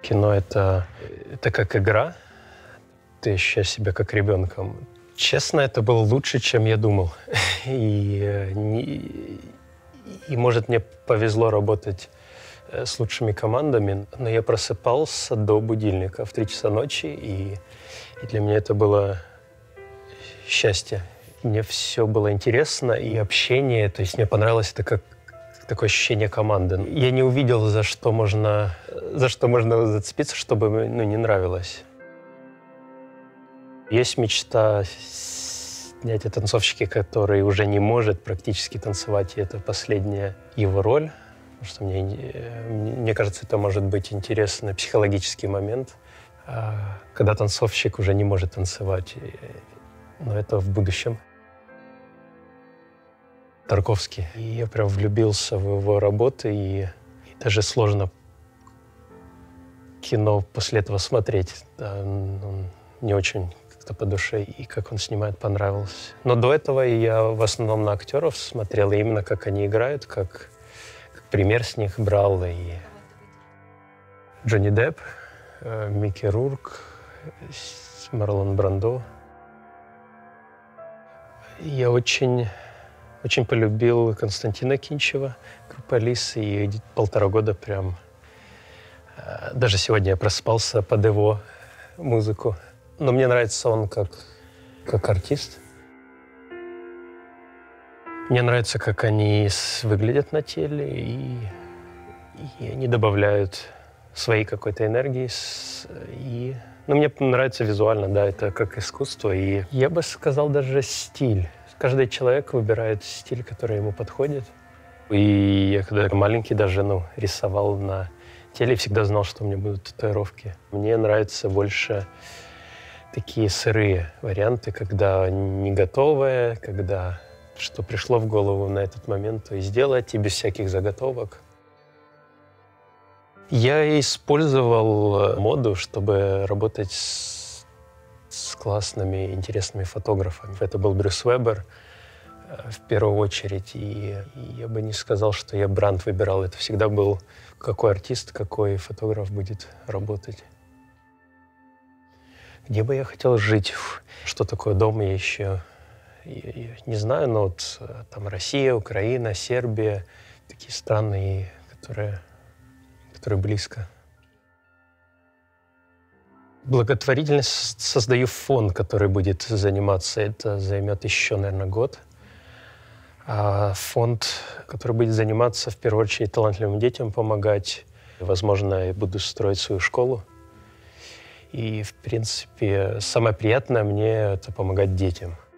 Кино это как игра. Ты ощущаешь себя как ребенком. Честно, это было лучше, чем я думал. И может, мне повезло работать с лучшими командами, но я просыпался до будильника в 3 часа ночи, и для меня это было счастье. Мне все было интересно, и общение, то есть мне понравилось это как такое ощущение команды. Я не увидел, за что можно зацепиться, чтобы не нравилось. Есть мечта снять о танцовщике, который уже не может практически танцевать, и это последняя его роль. Потому что мне кажется, это может быть интересный психологический момент, когда танцовщик уже не может танцевать. Но это в будущем. Тарковский. И я прям влюбился в его работы, и даже сложно кино после этого смотреть. Да, он не очень как-то по душе, и как он снимает, понравилось. Но до этого я в основном на актеров смотрел, и именно как они играют, как пример с них брал. И Джонни Депп, Микки Рурк, Марлон Брандо. Я очень полюбил Константина Кинчева, группа «Лис», и 1,5 года прям... Даже сегодня я просыпался под его музыку. Но мне нравится он как артист. Мне нравится, как они выглядят на теле, и они добавляют своей какой-то энергии. Мне нравится визуально, да, это как искусство. И я бы сказал, даже стиль. Каждый человек выбирает стиль, который ему подходит. И я когда маленький даже рисовал на теле, всегда знал, что у меня будут татуировки. Мне нравятся больше такие сырые варианты, когда не готовое, когда что пришло в голову на этот момент, то и сделать, и без всяких заготовок. Я использовал моду, чтобы работать с классными, интересными фотографами. Это был Брюс Вебер в первую очередь. И я бы не сказал, что я бренд выбирал. Это всегда был, какой артист, какой фотограф будет работать. Где бы я хотел жить? Что такое дом, я еще не знаю, но вот там Россия, Украина, Сербия, такие страны, которые близко. Благотворительность создаю фонд, который будет заниматься. Это займет еще, наверное, год. А фонд, который будет заниматься, в первую очередь, талантливым детям помогать. Возможно, я буду строить свою школу. И, в принципе, самое приятное мне — это помогать детям.